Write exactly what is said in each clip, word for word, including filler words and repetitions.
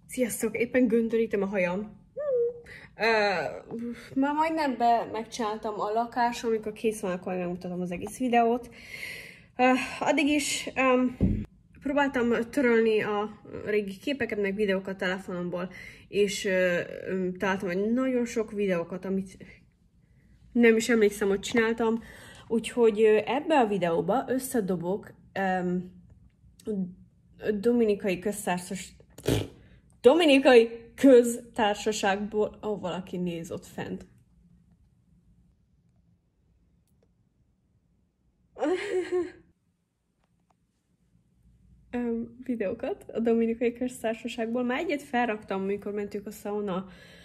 Sziasztok! Éppen göndörítem a hajam. Uh, már majdnem be megcsináltam a lakást, amikor kész van, akkor megmutatom az egész videót. Uh, addig is um, próbáltam törölni a régi képeket, meg videókat telefonomból, és uh, um, találtam egy nagyon sok videókat, amit nem is emlékszem, hogy csináltam. Úgyhogy uh, ebbe a videóba összedobok um, Dominikai köztársaság... Dominikai köztársaságból, ahol oh, valaki néz ott fent. um, videókat a Dominikai köztársaságból. Már egyet felraktam, amikor mentünk a sauna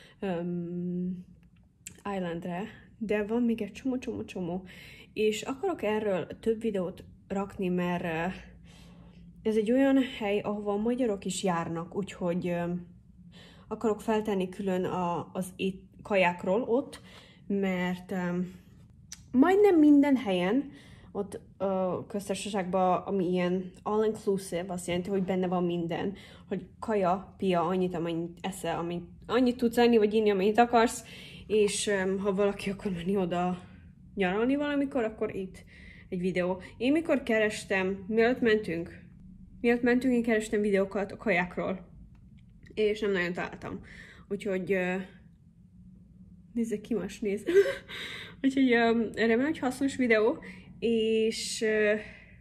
um, Islandre, de van még egy csomó-csomó-csomó. És akarok erről több videót rakni, mert ez egy olyan hely, ahova a magyarok is járnak, úgyhogy uh, akarok feltenni külön a, az ét, kajákról ott, mert um, majdnem minden helyen, ott a uh, köztársaságban, ami ilyen all-inclusive, azt jelenti, hogy benne van minden, hogy kaja, pia, annyit, amennyit eszel, amennyit, annyit tudsz enni, vagy inni, amennyit akarsz, és um, ha valaki akar menni oda nyaralni valamikor, akkor itt egy videó. Én mikor kerestem, mielőtt mentünk, Miatt mentünk, én kerestem videókat a kajákról, és nem nagyon találtam. Úgyhogy uh, nézzek, ki más néz. Úgyhogy uh, remélem, hogy hasznos videó, és uh,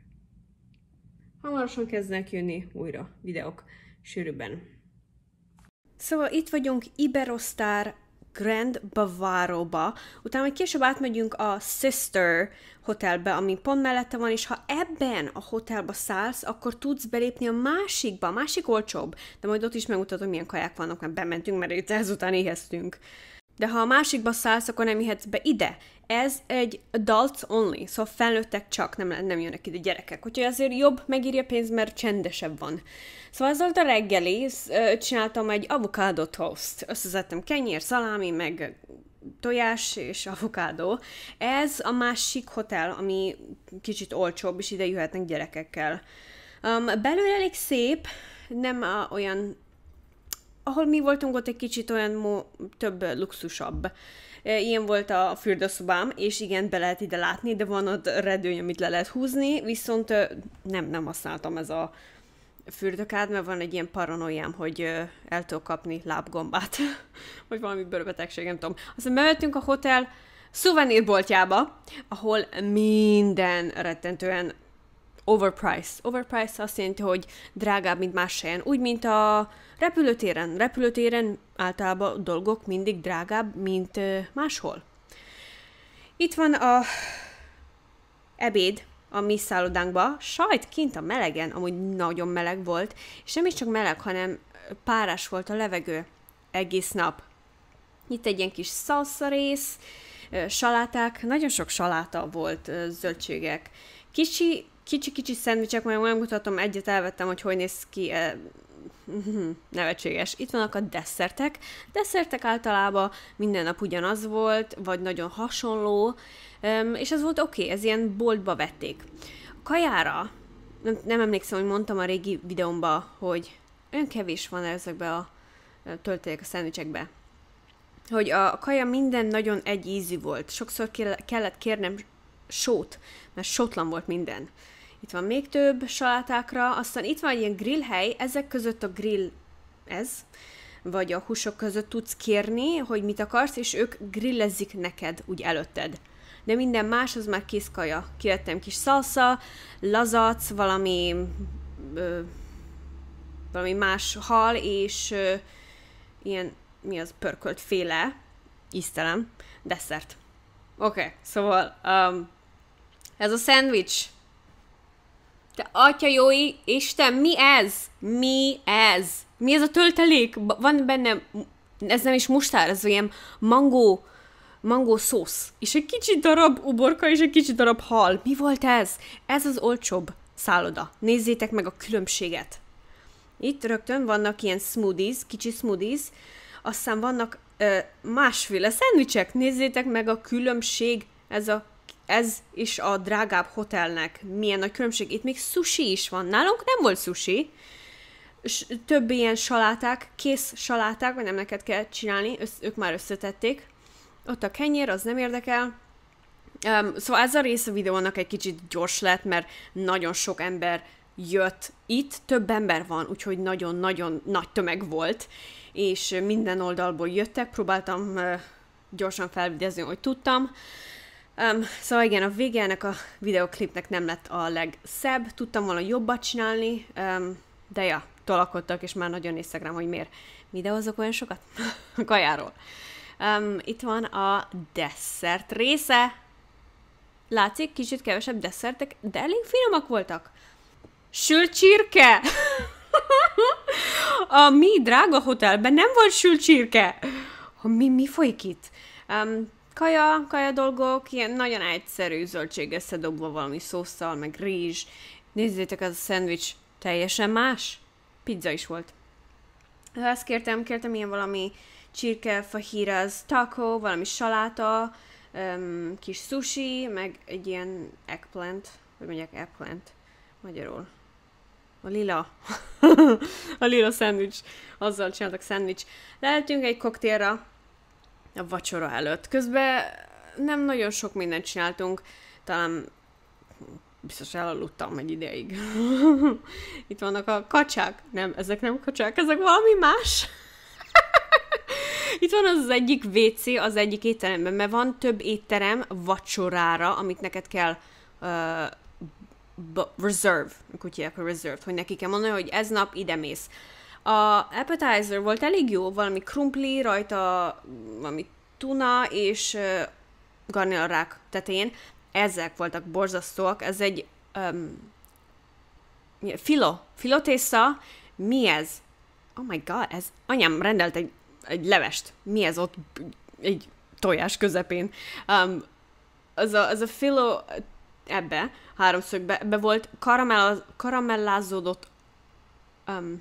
hamarosan kezdenek jönni újra videók sűrűbben. Szóval itt vagyunk Iberostar Grand Bavaroba, utána majd később átmegyünk a Sister hotelbe, ami pont mellette van, és ha ebben a hotelba szállsz, akkor tudsz belépni a másikba, a másik olcsóbb, de majd ott is megmutatom, milyen kaják vannak, mert bementünk, mert itt ezután éheztünk. De ha a másikba szállsz, akkor nem jöhetsz be ide. Ez egy adults only, szóval felnőttek csak, nem, nem jönnek ide gyerekek. Úgyhogy azért jobb megírja a pénz, mert csendesebb van. Szóval ez volt a reggeli, csináltam egy avokádó toast. Összeszedtem kenyér, szalámi, meg tojás és avokádó. Ez a másik hotel, ami kicsit olcsóbb, és ide jöhetnek gyerekekkel. Um, belül elég szép, nem a, olyan... Ahol mi voltunk, ott egy kicsit olyan mo- több luxusabb. Ilyen volt a fürdőszobám, és igen, be lehet ide látni, de van ott redőny, amit le lehet húzni, viszont nem, nem használtam ez a fürdőkád, mert van egy ilyen paranoiám, hogy el tudok kapni lábgombát, vagy valami bőrbetegség, nem tudom. Aztán bevettünk a hotel szuvenírboltjába, ahol minden rettentően overpriced. Overpriced azt jelenti, hogy drágább, mint más helyen. Úgy, mint a repülőtéren. Repülőtéren általában dolgok mindig drágább, mint uh, máshol. Itt van a ebéd a mi szállodánkban. Sajt kint a melegen, amúgy nagyon meleg volt, és nem is csak meleg, hanem párás volt a levegő egész nap. Itt egy ilyen kis salsa rész, saláták, nagyon sok saláta volt, zöldségek. Kicsi Kicsi-kicsi szendvicsek, majd megmutatom, egyet elvettem, hogy hogy néz ki, eh, nevetséges. Itt vannak a desszertek. Desszertek általában minden nap ugyanaz volt, vagy nagyon hasonló, um, és ez volt oké, okay, ez ilyen boltba vették. A kajára, nem, nem emlékszem, hogy mondtam a régi videómban, hogy olyan kevés van ezekbe a töltelék a szendvicsekbe, hogy a kaja minden nagyon egyízű volt. Sokszor kellett kérnem sót, mert sótlan volt minden. Itt van még több salátákra, aztán itt van egy ilyen grillhely, ezek között a grill ez, vagy a húsok között tudsz kérni, hogy mit akarsz, és ők grillezik neked úgy előtted. De minden más, az már kész kaja. Kivettem kis szalsza, lazac, valami ö, valami más hal, és ö, ilyen, mi az, pörkölt féle, íztelem, desszert. Oké, okay, szóval um, ez a szendvics. Te atya jói, Isten, mi ez? Mi ez? Mi ez a töltelék? Van benne, ez nem is mustár, ez olyan mangó, mangó szósz. És egy kicsi darab uborka, és egy kicsi darab hal. Mi volt ez? Ez az olcsóbb szálloda. Nézzétek meg a különbséget. Itt rögtön vannak ilyen smoothies, kicsi smoothies, aztán vannak ö, másféle szendvicsek. Nézzétek meg a különbség, ez a ez is a drágább hotelnek milyen nagy különbség. Itt még sushi is van. Nálunk nem volt sushi. több ilyen saláták, kész saláták, vagy nem neked kell csinálni, össz, ők már összetették. Ott a kenyér, az nem érdekel. Um, szóval ez a rész a videónak egy kicsit gyors lett, mert nagyon sok ember jött itt, több ember van, úgyhogy nagyon-nagyon nagy tömeg volt, és minden oldalból jöttek, próbáltam uh, gyorsan felvidezni, hogy tudtam. Um, szóval igen, a vége ennek a videoklipnek nem lett a legszebb, tudtam volna jobbat csinálni, um, de ja, tolakodtak, és már nagyon néztek rám, hogy miért videózok olyan sokat a kajáról. Um, itt van a desszert része. Látszik, kicsit kevesebb desszertek, de elég finomak voltak. Sült csirke! A mi drága hotelben nem volt sült csirke! Mi, mi folyik itt? Um, kaja, kaja dolgok, ilyen nagyon egyszerű zöldség összedobva valami szósszal, meg rizs. Nézzétek, az a szendvics teljesen más. Pizza is volt. Ezt kértem, kértem ilyen valami csirke, fajitas, taco, valami saláta, um, kis sushi, meg egy ilyen eggplant, vagy mondják eggplant magyarul. A lila. A lila szendvics. Azzal csináltak szendvics. Lehetünk egy koktélra a vacsora előtt. Közben nem nagyon sok mindent csináltunk. Talán biztos elaludtam egy ideig. Itt vannak a kacsák. Nem, ezek nem kacsák, ezek valami más. Itt van az, az egyik vé cé az egyik étteremben, mert van több étterem vacsorára, amit neked kell uh, reserve, akkor hívják a reserve, hogy neki kell mondani, hogy ez nap ide mész. A appetizer volt elég jó, valami krumpli, rajta valami tuna és uh, garnélrák tetején. Ezek voltak borzasztóak, ez egy um, filo, filotészta, mi ez? Oh my god, ez, anyám rendelt egy, egy levest, mi ez ott egy tojás közepén. Um, az, a, az a filo ebbe, háromszögbe, ebbe volt karamell, karamellázódott um,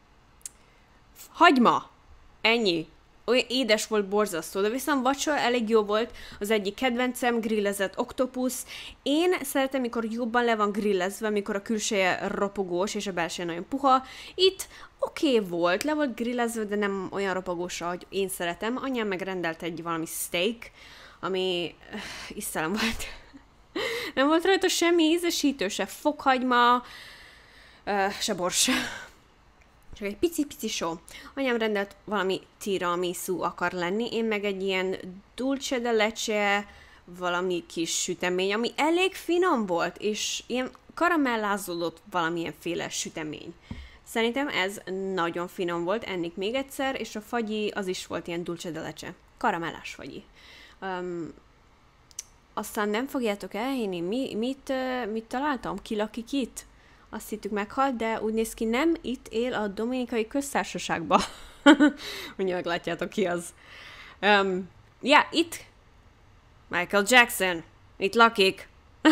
hagyma, ennyi. Olyan édes volt, borzasztó, de viszont vacsora elég jó volt, az egyik kedvencem, grillezett oktopusz. Én szeretem, mikor jobban le van grillezve, mikor a külseje ropogós, és a belseje nagyon puha. Itt oké okay volt, le volt grillezve, de nem olyan ropogós, ahogy én szeretem. Anyám megrendelt egy valami steak, ami uh, isztelem volt. Nem volt rajta semmi ízesítő, se fokhagyma, uh, se bors. Csak egy pici-pici só. Anyám rendelt valami tiramisu akar lenni, én meg egy ilyen dulce de leche, valami kis sütemény, ami elég finom volt, és ilyen karamellázódott valamilyenféle sütemény. Szerintem ez nagyon finom volt, ennék még egyszer, és a fagyi az is volt ilyen dulce de leche. Karamellás fagyi. Um, aztán nem fogjátok elhinni, mi, mit, uh, mit találtam? Ki lakik itt? Azt hittük meghalt, de úgy néz ki, nem itt él a Dominikai Köztársaságban. Ugye meglátjátok ki az. Um, ja, itt Michael Jackson. Itt lakik.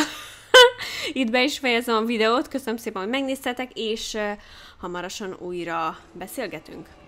Itt be is fejezem a videót. Köszönöm szépen, hogy megnéztetek, és uh, hamarosan újra beszélgetünk.